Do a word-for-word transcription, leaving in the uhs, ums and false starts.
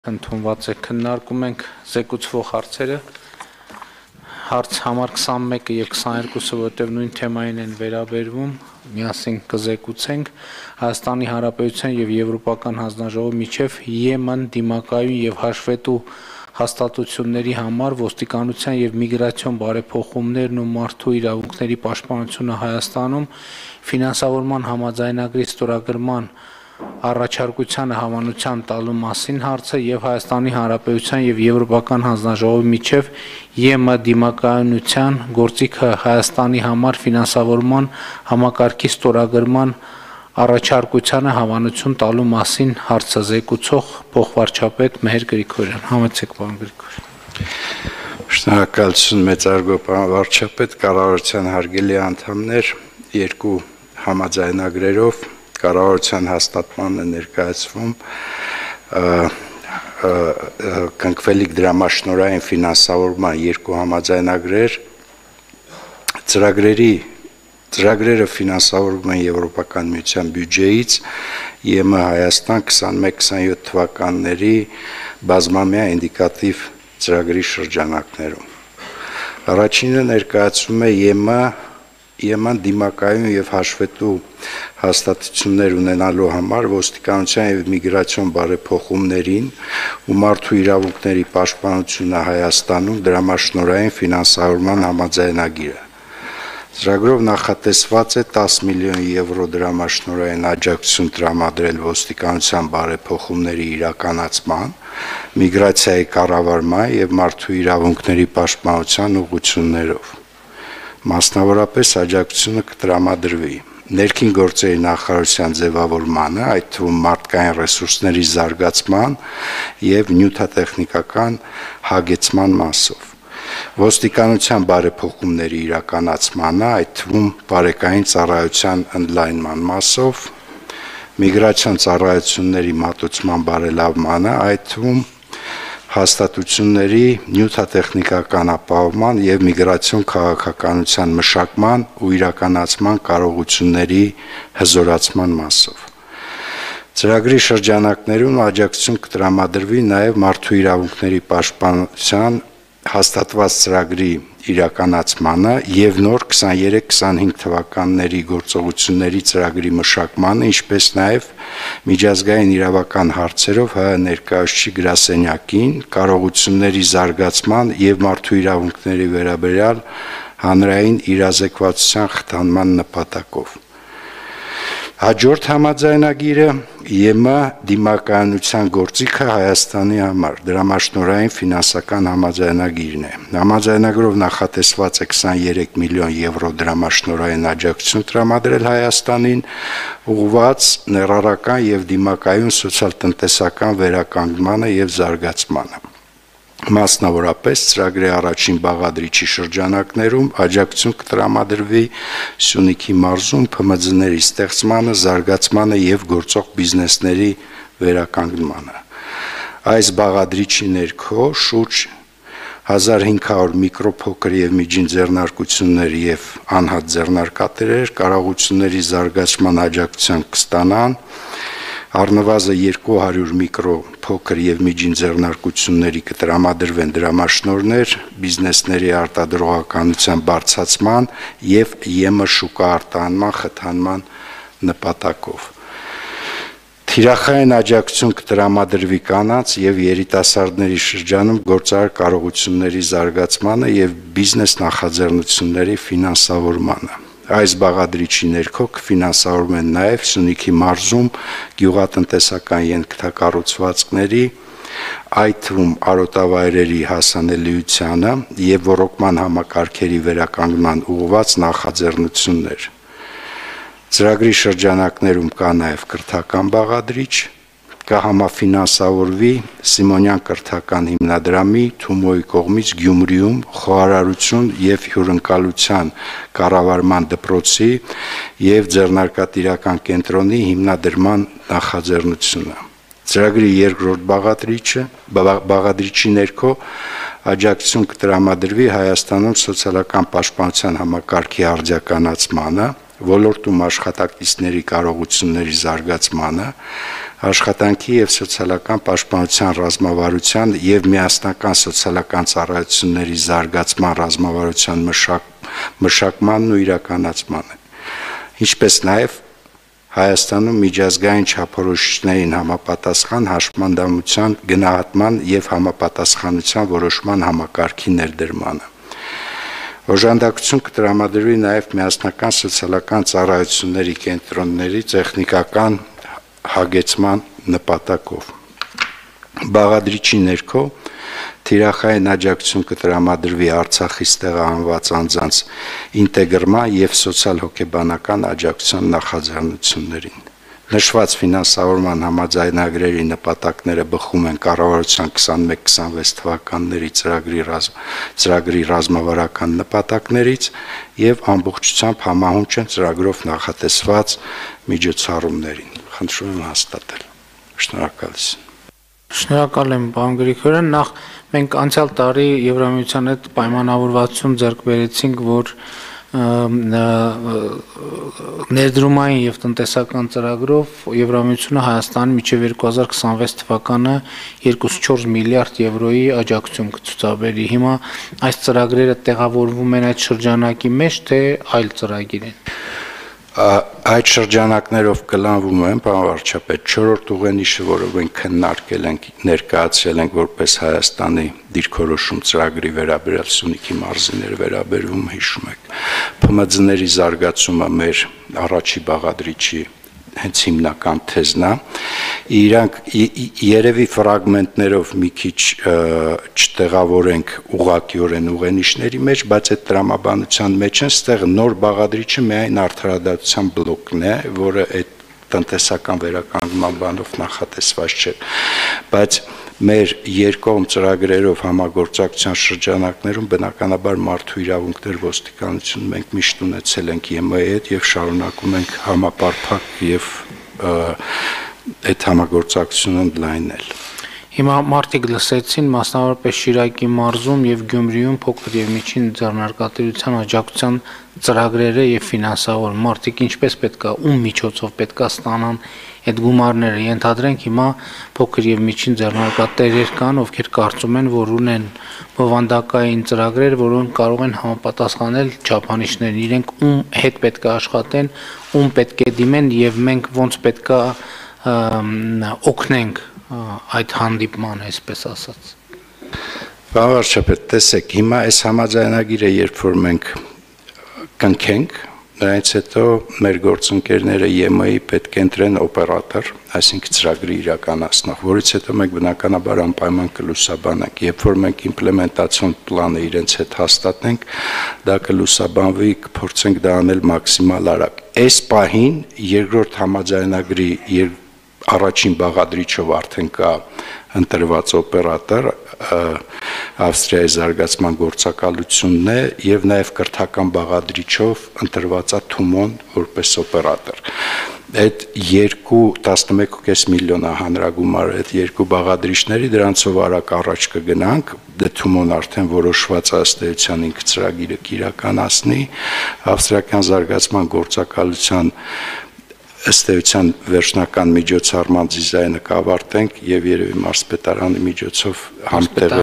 Ընդունված է քննարկում ենք զեկուցվող հարցերը հարց համար քսանմեկը եւ քսաներկուսը որտեղ նույն թեմային են վերաբերվում միասին կզեկուցենք Հայաստանի Հանրապետության եւ Եվրոպական հանձնաժողովի միջև ԵՄ դիմակայուն եւ հաշվետու հաստատությունների համար ոստիկանության եւ միգրացիոն բարեփոխումներն ու մարդու իրավունքների պաշտպանությունը Հայաստանում ֆինանսավորման համաձայնագրի ստորագրման առաջարկությանը հավանության տալու մասին հարցը եւ Հայաստանի Հանրապետության եւ Եվրոպական հանձնաժողովի միջև ԵՄ դիմակայունության գործիքը Հայաստանի համար ֆինանսավորման համակարգի ստորագրման առաջարկությանը հավանություն տալու մասին հարցը զեկուցող փոխվարչապետ Մեհեր Գրիգորյան։ Համեցեք, պարոն Գրիգորյան։ Շնորհակալություն մեծարգո պարոն վարչապետ, կառավարության հարգելի անդամներ, երկու համաձայնագրերով կառավարության հաստատմանը ներկայացվում կնքվելիք դրամաշնորհային ֆինանսավորման երկու համաձայնագրեր ծրագրերի ծրագրերը ֆինանսավորվում են Եվրոպական միության բյուջեից ԵՄ Հայաստան քսանմեկ քսանյոթ թվականների բազմամյա ինդիկատիվ ծրագրի շրջանակներում առաջինը ներկայացում է ԵՄ ԵՄ դիմակայուն եւ հաշվետու հաստատություններ ունենալու համար ոստիկանության եւ միգրացիոն բարեփոխումներին ու մարդու իրավունքների պաշտպանությունը Հայաստանում դրամաշնորհային ֆինանսավորման համաձայնագիրը։ Ծրագրով նախատեսված է տասը միլիոն եվրո դրամաշնորհային աջակցություն տրամադրել ոստիկանության բարեփոխումների իրականացման, միգրացիայի կառավարման եւ մարդու իրավունքների պաշտպանության ուղղություններով։ Մասնավորապես աջակցությունը կտրամադրվի ներքին գործերի նախարարության ձևավորմանը, այդ թվում մարդկային ռեսուրսների զարգացման եւ նյութատեխնիկական հագեցման մասով, ոստիկանության բարեփոխումների իրականացմանը, այդ թվում բարեկային ծառայության ընդլայնման մասով, միգրացիոն ծառայությունների մատուցման բարելավմանը, այդ թվում հաստատությունների նյութատեխնիկական ապահովման եւ միգրացիոն քաղաքականության մշակման ու իրականացման կարողությունների հզորացման մասով։ Ծրագրի շրջանակներում աջակցություն կտրամադրվի նաեւ մարդու իրավունքների պաշտպանության հաստատված ծրագրի իրականացմանը եւ նոր քսաներեք քսանհինգ թվականների գործողությունների ծրագրի մշակմանը, ինչպես նաեւ միջազգային իրավական հարցերով ՀՀ ներկայացուցիչ գրասենյակին կարողությունների զարգացման եւ մարդու իրավունքների վերաբերյալ հանրային իրազեկվածության խթանման նպատակով։ Հաջորդ համաձայնագիրը ԵՄ դիմակայունության գործիքը Հայաստանի համար դրամաշնորհային ֆինանսական համաձայնագիրն է։ Համաձայնագրով նախատեսված է քսաներեք միլիոն եվրո դրամաշնորհային աջակցություն տրամադրել Հայաստանին ուղղված ներառական եւ դիմակայուն սոցիալ-տնտեսական վերականգնմանը եւ զարգացմանը։ Մասնավորապես ծրագրի առաջին բաղադրիչի շրջանակներում աջակցություն կտրամադրվի Սյունիքի մարզում Փ M D Z-ների ստեղծմանը, զարգացմանը եւ գործող բիզնեսների վերականգնմանը։ Այս բաղադրիչի ներքո շուրջ հազար հինգ հարյուր միկրոփոքր եւ միջին ձեռնարկություններ եւ անհատ ձեռնարկատերեր կարողությունների զարգացման աջակցության կստանան առնվազն երկու հարյուր միկրոփոքր եւ միջին ձեռնարկությունների կտրամադրվեն դրամաշնորհներ բիզնեսների արտադրողականության բարձրացման եւ ԵՄ շուկա արտահանման խթանման նպատակով։ Թիրախային աջակցություն կտրամադրվի կանանց եւ երիտասարդների շրջանում գործարար կարողությունների զարգացմանը եւ բիզնես նախաձեռնությունների ֆինանսավորմանը։ Այս բաղադրիչի ներքո կֆինանսավորվում են նաև Սյունիքի մարզում գյուղատնտեսական ենթակառուցվածքների, այդ թվում արոտավայրերի հասանելիությանը եւ ոռոգման համակարգերի վերականգնման ուղղված նախաձեռնություններ։ Ծրագրի շրջանակներում կա նաև կրթական բաղադրիչ, կհամաֆինանսավորվի Սիմոնյան կրթական հիմնադրամի Թումոյի կողմից Գյումրիում խոհարարություն եւ հյուրընկալության կառավարման դպրոցի եւ ձեռնարկատիրական կենտրոնի հիմնադրման նախաձեռնությունը։ Ծրագրի երկրորդ բաղադրիչը բաղադրիչի ներքո աջակցություն կտրամադրվի Հայաստանում սոցիալական պաշտպանության համակարգի արդիականացմանը, ոլորտում աշխատակիցների կարողությունների զարգացմանը, աշխատանքի եւ սոցիալական պաշտպանության ռազմավարության եւ միասնական սոցիալական ծառայությունների զարգացման ռազմավարության մշակմանն ու իրականացմանը, ինչպես նաեւ Հայաստանում միջազգային չափորոշիչներին համապատասխան հաշմանդամության գնահատման եւ համապատասխանության որոշման համակարգի ներդրմանը։ Օժանդակություն կտրամադրվի նաեւ միասնական սոցիալական ծառայությունների կենտրոնների տեխնիկական հագեցման նպատակով։ Բաղադրիչի ներքո թիրախային աջակցություն կտրամադրվի Արցախից տեղահանված անձանց ինտեգրման եւ սոցիալ-հոգեբանական աջակցության նախաձեռնություններին։ Նշված ֆինանսավորման համաձայնագրերի նպատակները բխում են կառավարության քսանմեկ քսանվեց թվականների ծրագրի ռազմ, ծրագրի ռազմավարական նպատակներից եւ ամբողջությամբ համահունչ են ծրագրով նախատեսված միջոցառումներին։ Խնդրում եմ հաստատել։ Շնորհակալություն։ Շնորհակալ եմ, պարոն Գրիգորյան, նախ մենք անցյալ տարի Եվրամիության հետ պայմանավորվածություն ձեռք բերեցինք, որ ներդրումային եւ տնտեսական ծրագրով Եվրամիությունը Հայաստանի մինչեւ երկու հազար քսանվեց թվականը երկուսից չորս միլիարդ եվրոյի աջակցություն կցուցաբերի։ Հիմա այս ծրագրերը տեղավորվում են այդ շրջանակի մեջ, թե այլ ծրագիր են։ Այդ շրջանակներով կլանվում են, պարոն վարչապետ, չորրորդ ուղենիշը, որը մենք քննարկել ենք, ներկայացրել ենք որպես Հայաստանի դիրքորոշում ծրագրի վերաբերյալ Սյունիքի մարզիները վերաբերվում, հիշում եք, Փ M D-ների զարգացումը մեր առաջի բաղադրիչի հենց հիմնական թեզն է, իրանք երևի ֆրագմենտներով մի քիչ չտեղավորենք ուղղակիորեն ուղենիշների մեջ, բայց այդ տրամաբանության մեջ են, ստեղ նոր բաղադրիչը միայն արդարադատության բլոկն է, որը այդ տնտեսական վերականգնման բանով նախատեսված չէ, բայց մեր երկկողմ ծրագրերով համագործակցության շրջանակներում բնականաբար մարդու իրավունքներ ոստիկանություն մենք միշտ ունեցել ենք Ե M-ի հետ եւ շարունակում ենք համապարփակ եւ այդ համագործակցությունը ընդլայնել։ Հիմա մարդիկ լսեցին, մասնավորապես Շիրակի մարզում եւ Գյումրիում փոքր եւ միջին ձեռնարկատիրության աջակցության ծրագրերը եւ ֆինանսավոր մարդիկ ինչպես պետքա, ում միջոցով պետքա ստանան այդ գումարները։ Ենթադրենք հիմա փոքր եւ միջին ձեռնարկատերեր կան, ովքեր կարծում են, որ ունեն բովանդակային ծրագրեր, որոնք կարող են համապատասխանել չափանիշներին, իրենք ում հետ պետքա աշխատեն, ում պետք է դիմեն եւ մենք ոնց պետքա օգնենք այդ հանդիպման, այսպես ասած։ Պարոն վարչապետ, տեսեք, հիմա այս համաձայնագիրը երբ որ մենք կնքենք, դրանից հետո մեր գործընկերները Ե M-ի պետք է ընտրեն օպերատոր, այսինքն ծրագրի իրականացնող, որից հետո մենք բնականաբար անպայման կլուսաբանենք, երբ որ մենք իմպլեմենտացիոն պլանը իրենց հետ հաստատենք, դա կլուսաբանվի, կփորձենք դա անել մաքսիմալ արագ։ Այս պահին երկրորդ համաձայնագրի առաջին բաղադրիչով արդեն կա ընտրված օպերատոր, Ավստրիայի զարգացման գործակալությունն է եւ նաեւ կրթական բաղադրիչով ընտրված է Թումոն որպես օպերատոր։ Այդ երկու տասնմեկ կես միլիոն հանրագումար այդ երկու բաղադրիչների դրանցով արագ առաջ կգնանք, դե Թումոն արդեն որոշված ըստ էության ինքը ծրագիրը կիրականացնի, ավստրիական զարգացման գործակալության ըստ էության վերջնական միջոցառման դիզայնը կավարտենք եւ երևի մարզպետարանի միջոցով համտեղ